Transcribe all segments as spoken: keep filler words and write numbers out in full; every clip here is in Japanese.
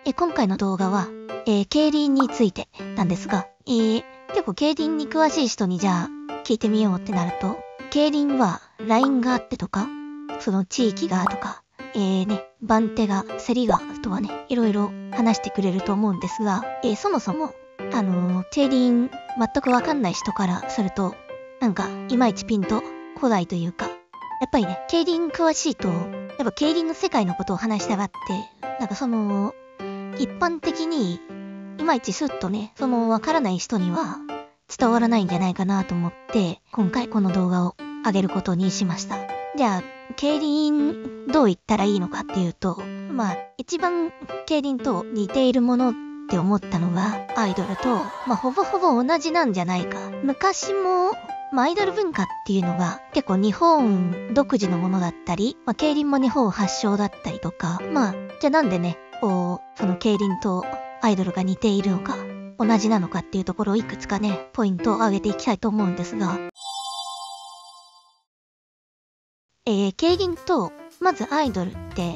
え今回の動画は、えー、競輪についてなんですが、えー、結構競輪に詳しい人にじゃあ聞いてみようってなると、競輪はラインがあってとか、その地域がとか、えーね、番手が、競りがとはね、いろいろ話してくれると思うんですが、えー、そもそも、あのー、競輪全くわかんない人からすると、なんか、いまいちピンと来ないというか、やっぱりね、競輪詳しいと、やっぱ競輪の世界のことを話したがって、なんかその、一般的に、いまいちスッとね、そのわからない人には伝わらないんじゃないかなと思って、今回この動画を上げることにしました。じゃあ、競輪どう言ったらいいのかっていうと、まあ、一番競輪と似ているものって思ったのが、アイドルと、まあ、ほぼほぼ同じなんじゃないか。昔も、まあ、アイドル文化っていうのが結構日本独自のものだったり、まあ、競輪も日本発祥だったりとか、まあ、じゃあなんでね、こう、その競輪とアイドルが似ているのか、同じなのかっていうところをいくつかね、ポイントを挙げていきたいと思うんですが、えー、競輪と、まずアイドルって、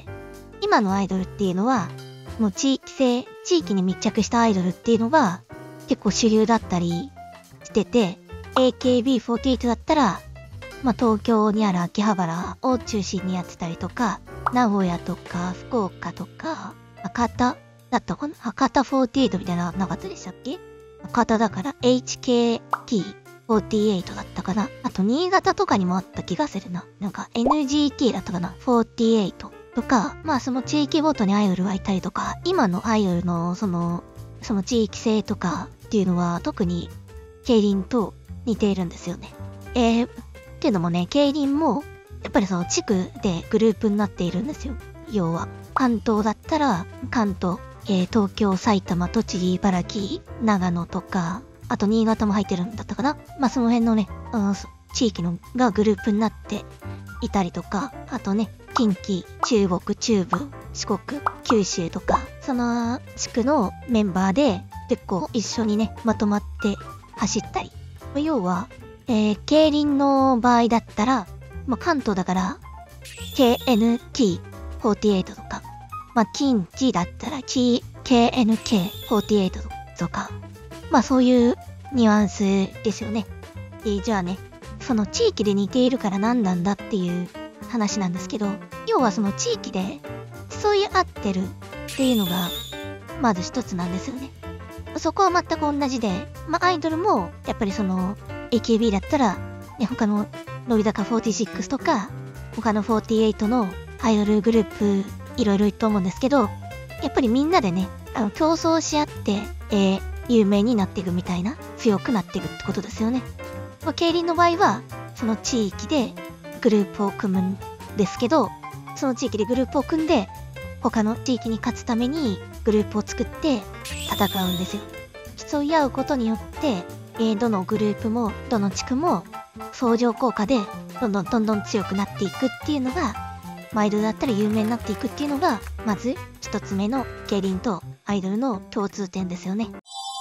今のアイドルっていうのは、もう地域性、地域に密着したアイドルっていうのが結構主流だったりしてて、エーケービーフォーティーエイト だったら、まあ、東京にある秋葉原を中心にやってたりとか、名古屋とか福岡とか、博多だったかな博多フォーティーエイトみたいななかったでしたっけ博多だから エイチケーティーフォーティーエイト だったかなあと新潟とかにもあった気がするな。なんか エヌジーティー だったかな フォーティーエイト とか、まあその地域ごとにアイドルがいたりとか、今のアイドルのその、その地域性とかっていうのは特に競輪と似ているんですよね。えー、っていうのもね、競輪も、やっぱりその地区でグループになっているんですよ。要は、関東だったら、関東、えー、東京、埼玉、栃木、茨城、長野とか、あと新潟も入ってるんだったかな。まあ、その辺のね、うん、地域のがグループになっていたりとか、あとね、近畿、中国、中部、四国、九州とか、その地区のメンバーで結構一緒にね、まとまって走ったり。要は、えー、競輪の場合だったら、まあ、関東だから、ケーエヌティーフォーティーエイト とか、まあ、近畿だったら、ケーエヌケーフォーティーエイト とか、まあ、そういうニュアンスですよね。で、じゃあね、その地域で似ているから何なんだっていう話なんですけど、要はその地域で競い合ってるっていうのが、まず一つなんですよね。そこは全く同じで、まあ、アイドルも、やっぱりその、エーケービー だったら、ね、他の、乃木坂フォーティーシックスとか、他のフォーティーエイトのアイドルグループ、いろいろいると思うんですけど、やっぱりみんなでね、あの、競争し合って、えー、有名になっていくみたいな、強くなっていくってことですよね。まあ、競輪の場合は、その地域でグループを組むんですけど、その地域でグループを組んで、他の地域に勝つためにグループを作って戦うんですよ。競い合うことによって、えー、どのグループもどの地区も相乗効果でどんどんどんどん強くなっていくっていうのが、アイドルだったら有名になっていくっていうのが、まず一つ目の競輪とアイドルの共通点ですよね。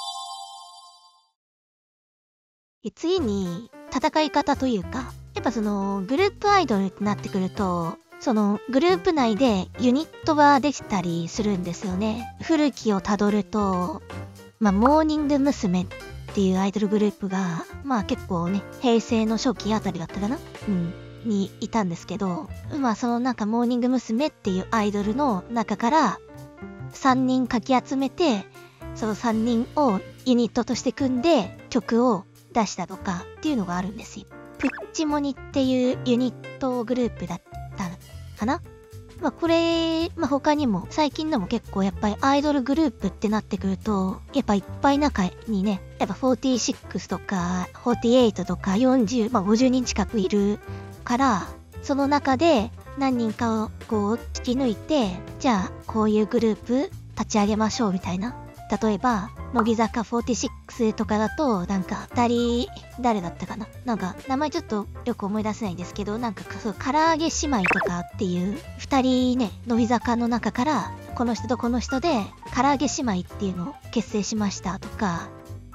次に戦い方というか、やっぱそのグループアイドルってなってくると、そのグループ内でユニットができたりするんですよね。古きをたどると、まあ、モーニング娘。っていうアイドルグループが、まあ結構ね、平成の初期あたりだったかなうん。にいたんですけど、まあそのなんかモーニング娘。っていうアイドルの中からさんにんかき集めて、そのさんにんをユニットとして組んで曲を出したとかっていうのがあるんですよ。プッチモニっていうユニットグループだったかなまあこれ、まあ他にも最近でも結構やっぱりアイドルグループってなってくると、やっぱいっぱい中にね、やっぱフォーティーシックスとかフォーティーエイトとかよんじゅう、まあごじゅうにん近くいるから、その中で何人かをこう突き抜いて、じゃあこういうグループ立ち上げましょうみたいな。例えば、乃木坂フォーティーシックスとかだと、なんか、二人、誰だったかななんか、名前ちょっとよく思い出せないんですけど、なんか、そう、唐揚げ姉妹とかっていう、二人ね、乃木坂の中から、この人とこの人で、唐揚げ姉妹っていうのを結成しましたとか、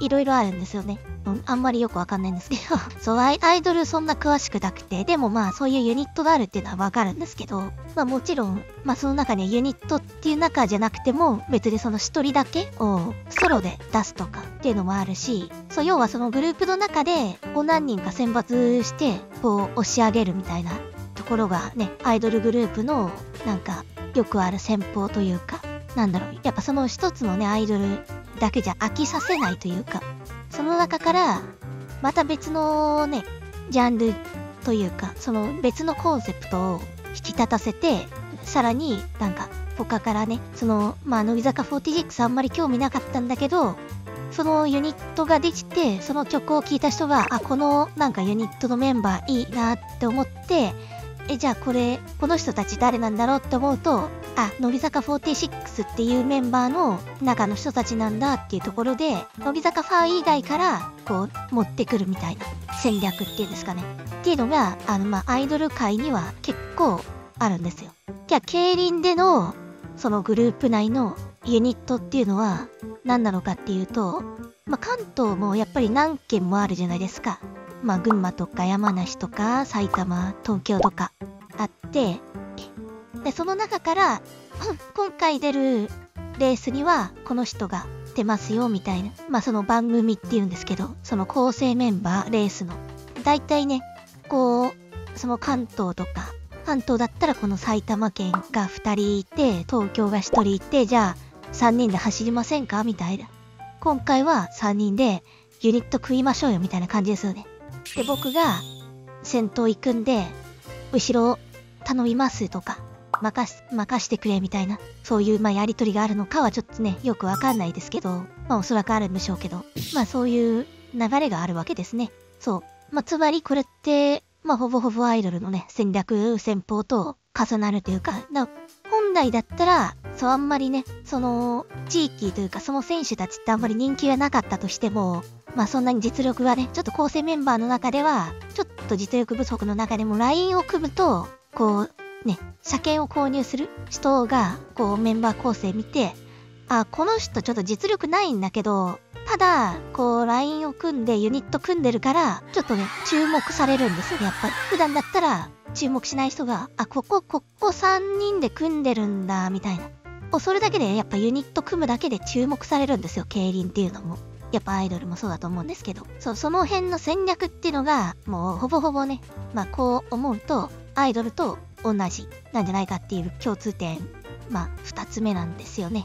いろいろあるんですよね。うん、あんまりよくわかんないんですけど。そうアイ、アイドルそんな詳しくなくて、でもまあそういうユニットがあるっていうのはわかるんですけど、まあもちろん、まあその中にユニットっていう中じゃなくても、別にその一人だけをソロで出すとかっていうのもあるし、そう、要はそのグループの中で、こう何人か選抜して、こう押し上げるみたいなところがね、アイドルグループのなんかよくある戦法というか、なんだろう、やっぱその一つのね、アイドルだけじゃ飽きさせないというか、その中からまた別のね、ジャンルというか、その別のコンセプトを引き立たせて、さらになんか他からね、そのまあ乃木坂フォーティシックスあんまり興味なかったんだけど、そのユニットができて、その曲を聴いた人が、あ、このなんかユニットのメンバーいいなって思って、え、じゃあこれ、この人たち誰なんだろうって思うと、あ、乃木坂フォーティシックスっていうメンバーの中の人たちなんだっていうところで、乃木坂ファン以外からこう持ってくるみたいな戦略っていうんですかね。っていうのが、あの、まあ、アイドル界には結構あるんですよ。じゃあ、競輪での、そのグループ内のユニットっていうのは何なのかっていうと、まあ、関東もやっぱり何県もあるじゃないですか。まあ、群馬とか山梨とか埼玉、東京とかあって、で、その中から、今回出るレースにはこの人が出ますよみたいな、まあその番組っていうんですけど、その構成メンバー、レースの。だいたいね、こう、その関東とか、関東だったらこの埼玉県がふたりいて、東京がひとりいて、じゃあさんにんで走りませんかみたいな。今回はさんにんでユニット組みましょうよみたいな感じですよね。で、僕が先頭行くんで、後ろ頼みますとか、任し、任してくれみたいな、そういうまあやりとりがあるのかはちょっとね、よくわかんないですけど、まあおそらくあるんでしょうけど、まあそういう流れがあるわけですね。そう。まあつまりこれって、まあほぼほぼアイドルのね、戦略、戦法と重なるというか、な本来だったら、そうあんまりね、その地域というかその選手たちってあんまり人気がなかったとしても、まあそんなに実力がね、ちょっと構成メンバーの中では、ちょっと実力不足の中でもラインを組むと、こう、ね、車検を購入する人が、こうメンバー構成見て、あ、この人ちょっと実力ないんだけど、ただ、こう、ラインを組んでユニット組んでるから、ちょっとね、注目されるんですよね、やっぱり。普段だったら、注目しない人が、あ、ここ、ここさんにんで組んでるんだ、みたいな。それだけで、やっぱユニット組むだけで注目されるんですよ、競輪っていうのも。やっぱアイドルもそうだと思うんですけど。そう、その辺の戦略っていうのが、もうほぼほぼね、まあこう思うと、アイドルと同じなんじゃないかっていう共通点、まあ二つ目なんですよね。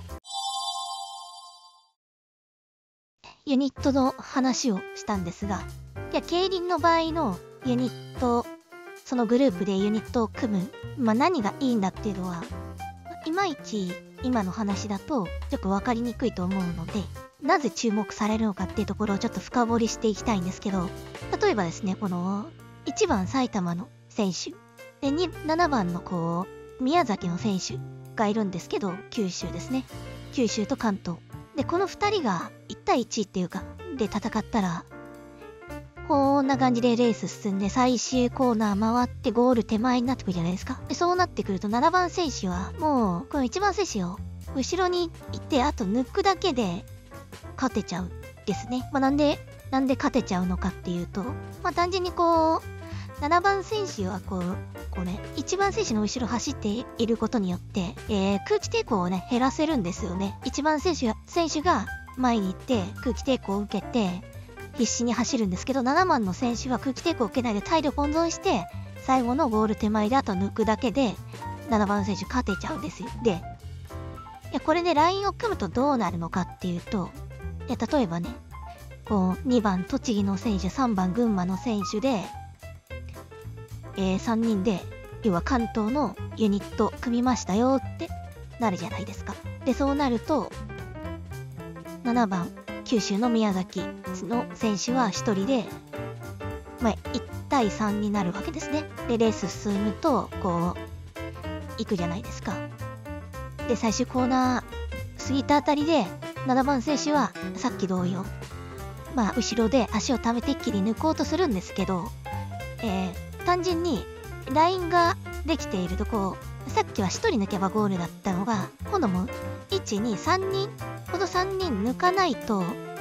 ユニットの話をしたんですが、いや、競輪の場合のユニット、そのグループでユニットを組む、まあ何がいいんだっていうのは、いまいち今の話だとよくわかりにくいと思うので、なぜ注目されるのかっていうところをちょっと深掘りしていきたいんですけど、例えばですね、このいちばん埼玉の選手、でななばんのこう宮崎の選手がいるんですけど、九州ですね。九州と関東。で、このふたりがいちたいいちっていうか、で戦ったら、こんな感じでレース進んで最終コーナー回ってゴール手前になってくるじゃないですか。で、そうなってくるとななばん選手はもう、このいちばん選手を後ろに行って、あと抜くだけで勝てちゃうですね。まあ、なんで、なんで勝てちゃうのかっていうと、まあ、単純にこう、ななばん選手はこう、こうね、いちばん選手の後ろ走っていることによって、えー、空気抵抗をね、減らせるんですよね。いちばん選手選手が前に行って空気抵抗を受けて、必死に走るんですけど、ななばんの選手は空気抵抗を受けないで体力温存して、最後のゴール手前であと抜くだけで、ななばん選手勝てちゃうんですよ。で、いや、これでラインを組むとどうなるのかっていうと、いや、例えばね、こう、にばん栃木の選手、さんばん群馬の選手で、えー、さんにんで、要は関東のユニット組みましたよってなるじゃないですか。で、そうなると、ななばん、九州の宮崎の選手はひとりで、まあ、いちたいさんになるわけですね。で、レース進むと、こう、行くじゃないですか。で、最終コーナー過ぎたあたりで、ななばん選手はさっき同様、まあ、後ろで足を溜めて一気に抜こうとするんですけど、えー、単純にラインができているとこう、さっきはひとり抜けばゴールだったのが、今度もいち、に、さんにんほどさんにん抜かないと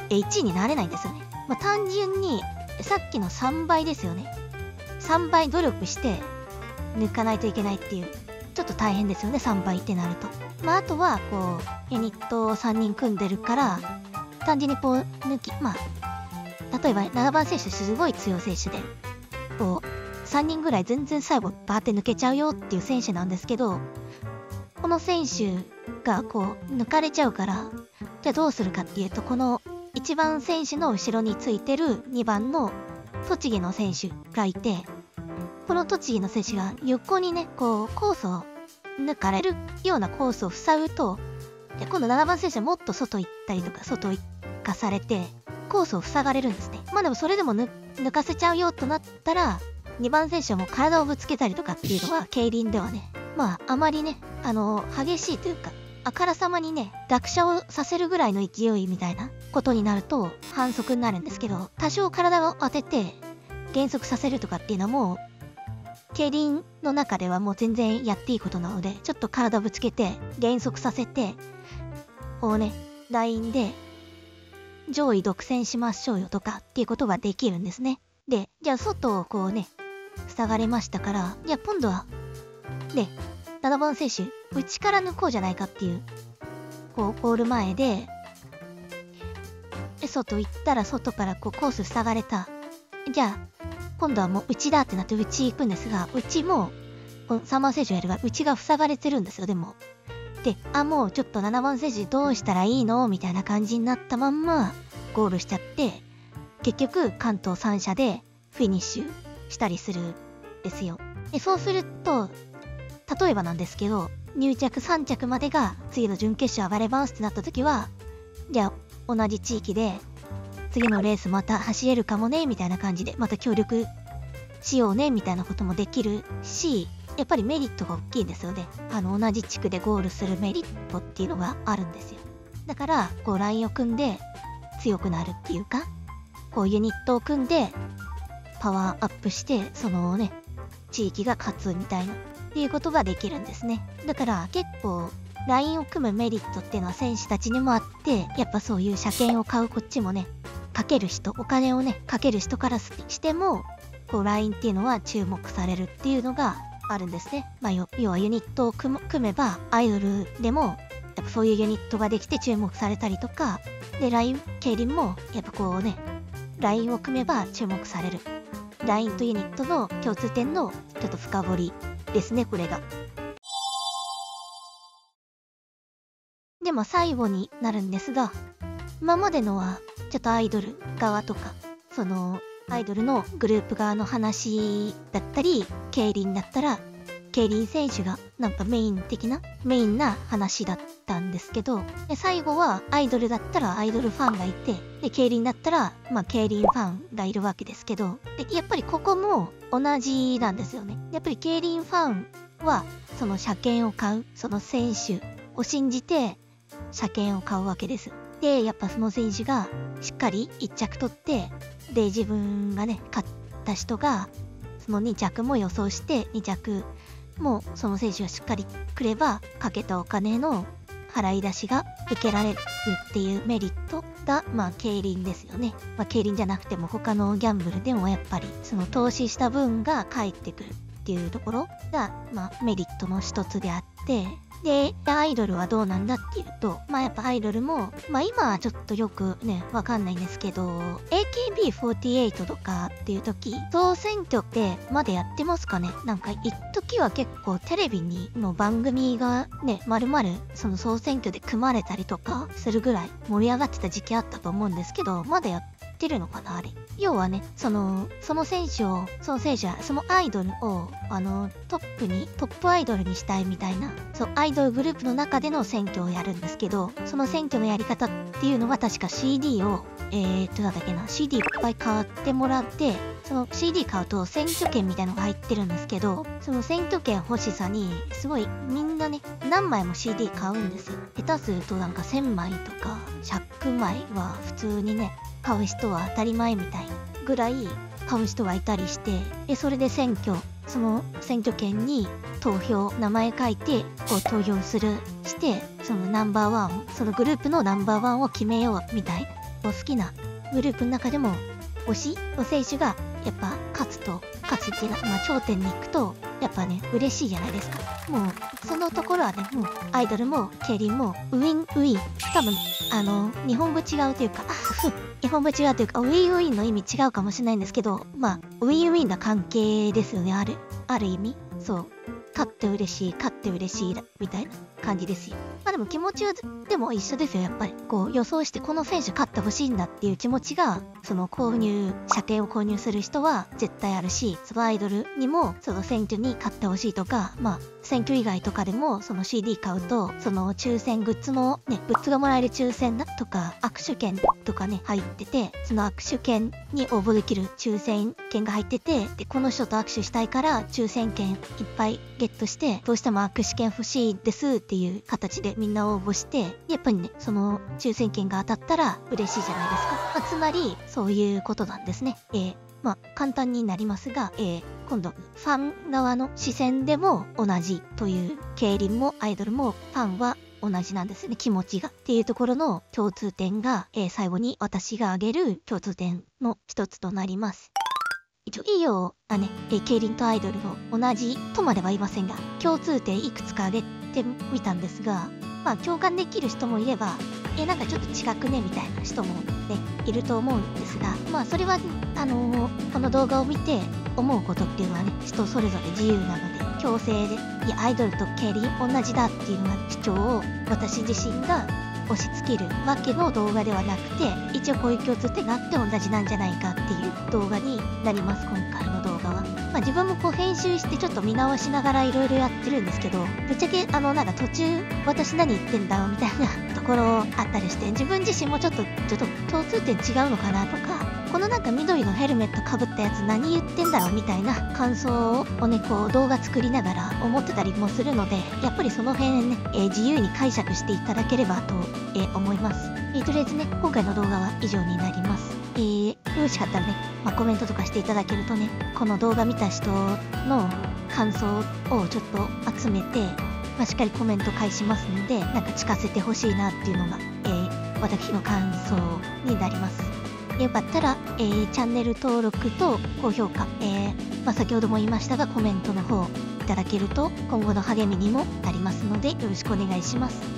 いちいになれないんですよね。まあ、単純にさっきのさんばいですよね。さんばい努力して抜かないといけないっていう、ちょっと大変ですよね、さんばいってなると。まあ、あとはこうユニットをさんにん組んでるから単純にこう抜き、まあ例えばななばん選手すごい強い選手でこうさんにんぐらい全然最後バーって抜けちゃうよっていう選手なんですけど、この選手がこう抜かれちゃうから、じゃあどうするかっていうと、このいちばん選手の後ろについてるにばんの栃木の選手がいて、この栃木の選手が横にねこうコースを抜かれるようなコースを塞ぐと、で今度ななばん選手はもっと外行ったりとか外行かされてコースを塞がれるんですね。まあでもそれでも抜かせちゃうよとなったら、にばん選手はもう体をぶつけたりとかっていうのは競輪ではね、まああまりねあの激しいというかあからさまにね落車をさせるぐらいの勢いみたいなことになると反則になるんですけど、多少体を当てて減速させるとかっていうのも競輪の中ではもう全然やっていいことなので、ちょっと体をぶつけて減速させてこうねラインで上位独占しましょうよとかっていうことができるんですね。でじゃあ外をこうね塞がれましたから、じゃあ今度はでななばん選手内から抜こうじゃないかっていう、こうゴール前で外行ったら外からこうコース塞がれた、じゃあ今度はもう内だってなって内行くんですが、内もこのさんばん選手がやれば内が塞がれてるんですよ。でもであもうちょっとななばん選手どうしたらいいのみたいな感じになったまんまゴールしちゃって、結局関東さん社でフィニッシュしたりするんですよ。でそうすると例えばなんですけど、入着さん着までが次の準決勝上がれますってなった時は、じゃあ同じ地域で次のレースまた走れるかもねみたいな感じでまた協力しようねみたいなこともできるし、やっぱりメリットが大きいですよね。あの同じ地区でゴールするメリットっていうのがあるんですよ。だからこうラインを組んで強くなるっていうか、こうユニットを組んでパワーアップしてそのね地域が勝つみたいなっていうことができるんですね。だから結構ラインを組むメリットっていうのは選手たちにもあって、やっぱそういう車検を買うこっちもねかける人、お金をねかける人からしてもこうラインっていうのは注目されるっていうのがあるんですね。まあ要はユニットを組めばアイドルでもやっぱそういうユニットができて注目されたりとかで、ライン競輪もやっぱこうねラインを組めば注目される、ラインとユニットの共通点のちょっと深掘りですね、これが。でも最後になるんですが、今までのはちょっとアイドル側とかそのアイドルのグループ側の話だったり、競輪だったら競輪選手がなんかメイン的なメインな話だったんですけど、で最後はアイドルだったらアイドルファンがいて、で競輪だったらまあ競輪ファンがいるわけですけど、でやっぱりここも同じなんですよね。やっぱり競輪ファンはその車検を買う、その選手を信じて車検を買うわけです。でやっぱその選手がしっかりいっ着取って、で自分がね勝った人がそのに着も予想してに着もその選手がしっかりくればかけたお金の払い出しが受けられるっていうメリットがまあ競輪ですよね。まあ競輪じゃなくても他のギャンブルでもやっぱりその投資した分が返ってくるっていうところがまあメリットの一つであって、でアイドルはどうなんだっていうと、まあやっぱアイドルもまあ今はちょっとよくねわかんないんですけど エーケービーフォーティーエイト とかっていう時総選挙ってまだやってますかね。なんか一時は結構テレビにの番組がねまるまるその総選挙で組まれたりとかするぐらい盛り上がってた時期あったと思うんですけど、まだやってるのかなあれ。要はねそのその選手をその選手はそのアイドルをあのトップにトップアイドルにしたいみたいな、そうアイドルグループの中での選挙をやるんですけど、その選挙のやり方っていうのは確か シーディー をえーっとなんだっけな シーディー いっぱい買ってもらって、その シーディー 買うと選挙権みたいのが入ってるんですけど、その選挙権欲しさにすごいみんなね何枚も シーディー 買うんですよ。下手するとなんかせんまいとかひゃくまいは普通にね買う人は当たり前みたいなぐらい買う人がいたりして、でそれで選挙その選挙権に投票名前書いてこう投票するして、そのナンバーワンそのグループのナンバーワンを決めようみたいな構好きなグループの中でも推しの選手がやっぱ勝つと、勝つっていうか、まあ頂点に行くと、やっぱね、嬉しいじゃないですか。もう、そのところはね、もう、アイドルも、競輪も、ウィンウィン。多分、あの、日本語違うというか、あふ日本語違うというか、ウィンウィンの意味違うかもしれないんですけど、まあ、ウィンウィンな関係ですよね、ある。ある意味。そう。勝って嬉しい、勝って嬉しい、みたいな感じですよ。まあでも気持ちはでも一緒ですよ、やっぱり。こう予想してこの選手勝ってほしいんだっていう気持ちが、その購入、車検を購入する人は絶対あるし、そのアイドルにもその選挙に勝ってほしいとか、まあ選挙以外とかでもその シーディー 買うと、その抽選グッズのね、グッズがもらえる抽選だとか、握手券とかね、入ってて、その握手券に応募できる抽選券が入ってて、で、この人と握手したいから抽選券いっぱいゲットして、どうしても握手券欲しいですっていう形でみんな応募して、やっぱりね、その抽選券が当たったら嬉しいじゃないですか。まあ、つまり、そういうことなんですね。えー、まあ、簡単になりますが、えー、今度、ファン側の視線でも同じという、競輪もアイドルもファンは同じなんですね、気持ちが。っていうところの共通点が、えー、最後に私が挙げる共通点の一つとなります。一応、いいよ、あね、えー、競輪とアイドルを同じとまでは言いませんが、共通点いくつか挙げてみたんですが、まあ、共感できる人もいれば、え、なんかちょっと違くねみたいな人もね、いると思うんですが、まあ、それは、あのー、この動画を見て思うことっていうのはね、人それぞれ自由なので、強制で、いや、アイドルと競輪同じだっていうのが主張を私自身が押し付けるわけの動画ではなくて、一応こういう共通点があって同じなんじゃないかっていう動画になります、今回の動画は。まあ自分もこう編集してちょっと見直しながらいろいろやってるんですけど、ぶっちゃけあのなんか途中私何言ってんだろうみたいなところあったりして、自分自身もちょっとちょっと共通点違うのかなとか、このなんか緑のヘルメットかぶったやつ何言ってんだろうみたいな感想をね、こう動画作りながら思ってたりもするので、やっぱりその辺ね、えー、自由に解釈していただければと、えー、思います。えー、とりあえずね、今回の動画は以上になります。えー、よろしかったらね、まあ、コメントとかしていただけるとね、この動画見た人の感想をちょっと集めて、まあ、しっかりコメント返しますので、なんか聞かせてほしいなっていうのが、えー、私の感想になります。よかったら、えー、チャンネル登録と高評価、えーまあ、先ほども言いましたがコメントの方いただけると今後の励みにもなりますのでよろしくお願いします。